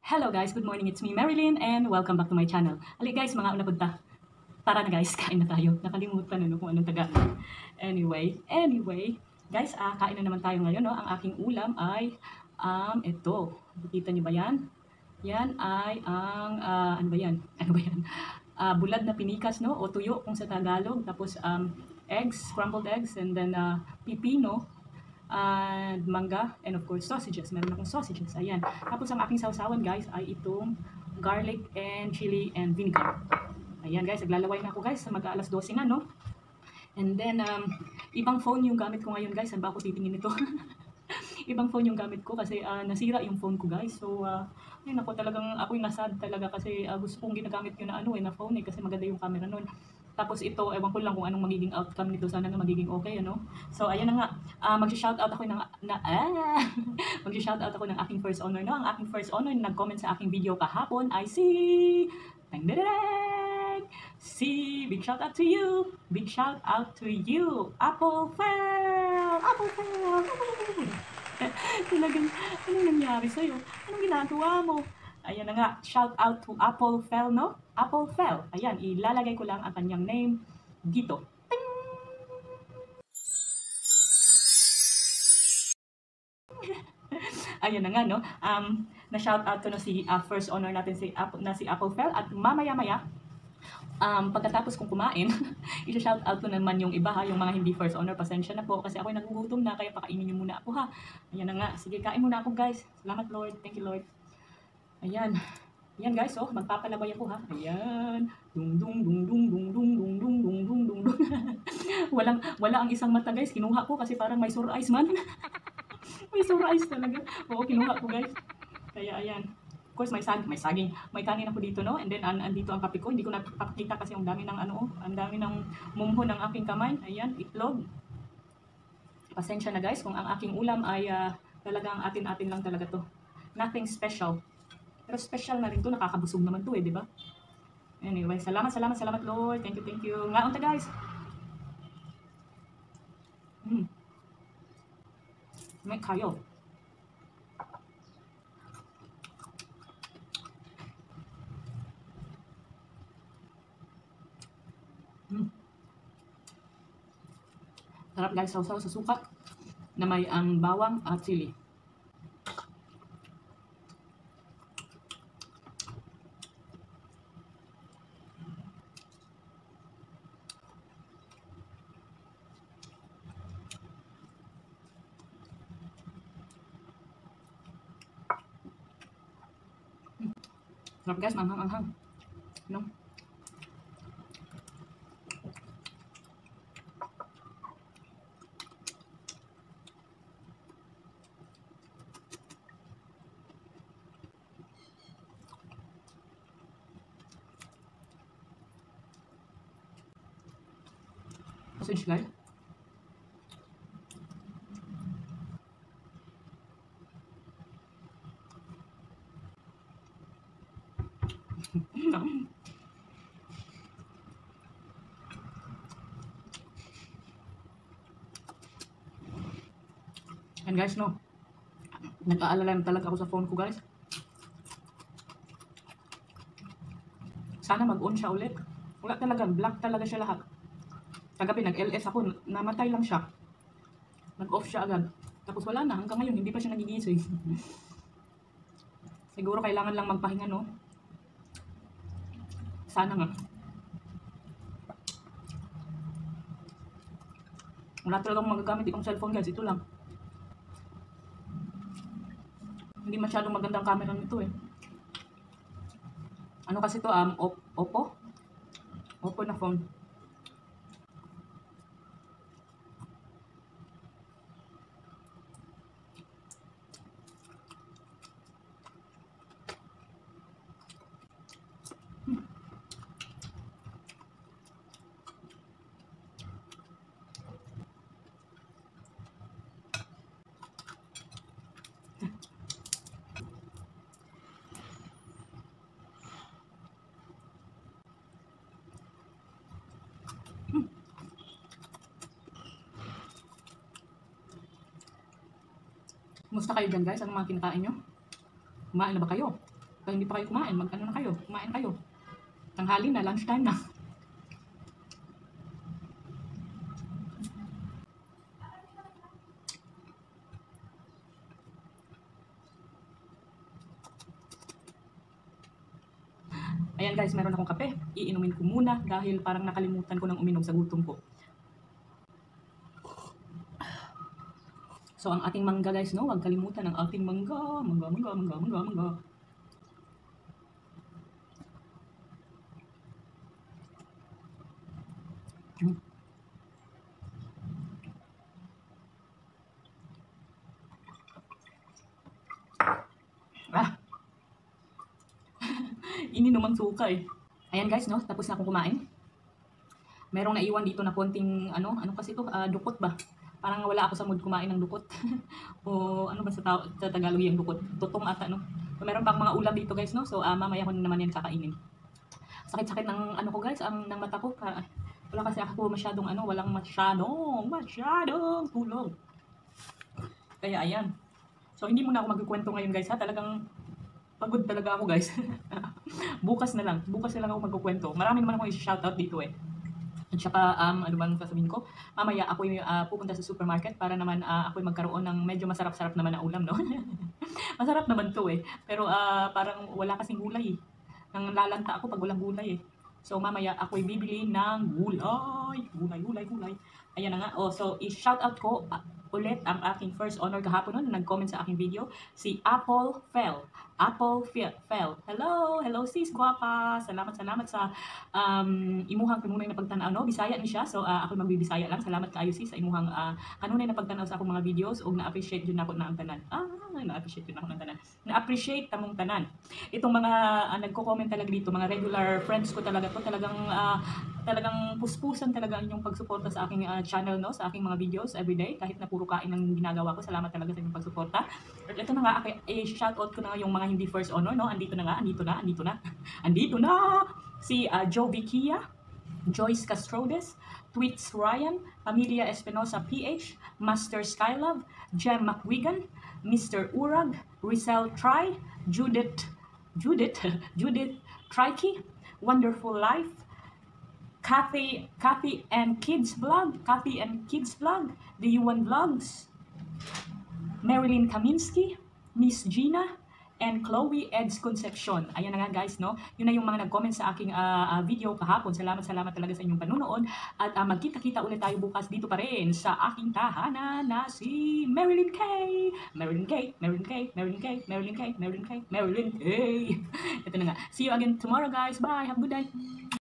Hello guys, good morning. It's me Marilyn and welcome back to my channel. Ali guys, mga una punta. Tara na guys, kain na tayo. Nakalimutan na kung anong taga. Anyway, guys, kain na naman tayo ngayon, no. Ang aking ulam ay ito. Nakita niyo ba 'yan? Yan ay ang ano ba 'yan? Ano ba 'yan? Bulad na pinikas, no, o tuyo kung sa Tagalog. Tapos eggs, scrambled eggs, and then pipino, and mangga, and of course sausages. Meron akong sausages, ayan. Tapos ang aking sausawan guys ay itong garlic and chili and vinegar. Ayan guys, naglalaway na ako guys, mag-aalas 12 na, no? And then ibang phone yung gamit ko ngayon guys. Saan ba ako titingin nito? Ibang phone yung gamit ko kasi nasira yung phone ko guys. So ayun, ako talagang ako'y nasad talaga kasi gusto kong ginagamit yun na na phone kasi maganda yung camera nun. Tapos ito, ewan ko lang kung anong magiging outcome nito. Sana nga magiging okay, ano? So, ayan na nga. Mag-shoutout ako mag-shoutout ako ng aking first honor, no? Ang aking first honor na nag-comment sa aking video kahapon ay si... Si, big shout out to you. Big shout out to you. Apple Fell. Apple Fell. Talagang, anong nangyari sa'yo? Anong ginagawa mo? Ayan na nga, shout out to Apple Fell, no? Apple Fell. Ayan, ilalagay ko lang ang kanyang name dito. Ayan na nga, no? Na-shout out ko na si first honor natin si Apple Fell. At mamaya-maya, pagkatapos kong kumain, i-shout out ko naman yung iba ha, yung mga hindi first honor. Pasensya na po kasi ako'y nagugutom na, kaya pakainin niyo muna ako ha. Ayan na nga, sige, kain muna ako guys. Salamat Lord, thank you Lord. Ayan. Ayan guys, oh, magpapalabay ako ha. Ayan. Dung dung dung dung dung dung dung dung dung dung dung dung. Wala ang isang mata guys, kinuha ko kasi parang may sore eyes man. May sore eyes talaga. Oo, kinuha ko guys. Kaya ayan. Of course, may saging. May kanin ako dito, no? And then andito ang kape ko. Hindi ko napakita kasi ang dami ng ang dami ng mumho ng aking kamay. Ayan, itlog. Pasensya na guys kung ang aking ulam ay talagang atin-atin lang talaga to. Nothing special. Pero special na rin to, nakakabusog naman to di ba? Anyway, salamat Lord. Thank you. Ngaon ta guys. May kayo. Sarap guys, sausaw sa suka na may bawang at chili. Sarap guys, manghang-anghang. No? Sausage guys. And guys, no, nag-aalala na talaga ako sa phone ko guys. Sana mag-on siya ulit. Wala talaga, black talaga siya lahat. Kagabi nag-LS ako, namatay lang siya. Nag-off siya agad. Tapos wala na, hanggang ngayon hindi pa siya nagigising. Siguro kailangan lang magpahinga, no? Sana nga. Wala talagang magagamit itong cellphone guys, ito lang. Hindi masyadong magandang camera nito eh. Ano kasi to, Oppo? Oppo na phone. Kumusta kayo dyan guys? Anong mga kinakain nyo? Kumain na ba kayo? Kaya hindi pa kayo kumain, mag-ano na kayo, kumain kayo. Tanghali na, lunchtime na. Ayan guys, meron akong kape. Iinumin ko muna dahil parang nakalimutan ko nang uminom sa gutom ko. So ang ating mangga guys, no? Huwag kalimutan ang ating mangga. Mangga. Ah, ininom ang suka eh. Ayan guys, no? Tapos na akong kumain. Merong naiwan dito na konting, ano kasi ito, dukot ba? Parang wala ako sa mood kumain ng dukot. O ano ba sa Tagalog yung dukot? Tutong ata, no? So, meron pang mga ulam dito guys, no? So, mamaya ko na naman yan kakainin. Sakit-sakit ng ano ko guys, ng mata ko. Wala kasi ako masyadong walang masyadong tulog. Kaya ayan. So, hindi muna ako magkukwento ngayon guys, ha? Talagang pagod talaga ako guys. Bukas na lang ako magkukwento. Marami naman akong i-shoutout dito eh. At saka, ano bang sasabihin ko? Mamaya ako pupunta sa supermarket para naman ako magkaroon ng medyo masarap-sarap naman na ulam, no? Masarap naman to eh. Pero parang wala kasing gulay eh. Nang lalanta ako pag walang gulay eh. So mamaya ako'y bibili ng gulay. Gulay. Ayan na nga. Oh, so i-shoutout ko ulit ang aking first honor kahapon nun, nag-comment sa aking video, si Apple Fell. Hello sis, guwapa. Salamat sa imuhang kanunay na pagtanaw, no? Bisaya ni siya. So ako magbibisaya lang. Salamat kaayo sis sa imuhang kanunay na pagtanaw sa akong mga videos ug na-appreciate jud nako na ang tanan. Na-appreciate jud nako ng tanan. Na-appreciate tamong tanan. Itong mga nagko-comment talaga dito, mga regular friends ko talaga to, talagang puspusan talaga ang inyong pagsuporta sa aking channel, no? Sa aking mga videos everyday, kahit na puro kain ang ginagawa ko. Salamat talaga sa inyong pagsuporta. At ito na nga, shoutout ko na nga yung mga hindi first honor, no? Andito na. Si Joe Vicia, Joyce Castrodes, Tweets Ryan, Amelia Espinosa PH, Master Skylove, Jem McWigan, Mr. Urag, Rizal Try, Judith Trikey, Wonderful Life, Kathy and Kids Vlog, The Yuan Vlogs, Marilyn Kaminsky, Miss Gina, and Chloe Eds Concepcion. Ayan na nga guys, no? Yun na yung mga nag-comment sa aking video kahapon. Salamat talaga sa inyong panunood. At magkita-kita ulit tayo bukas dito pa rin sa aking tahanan na si Marilyn K. Ito na nga. See you again tomorrow guys. Bye. Have a good day.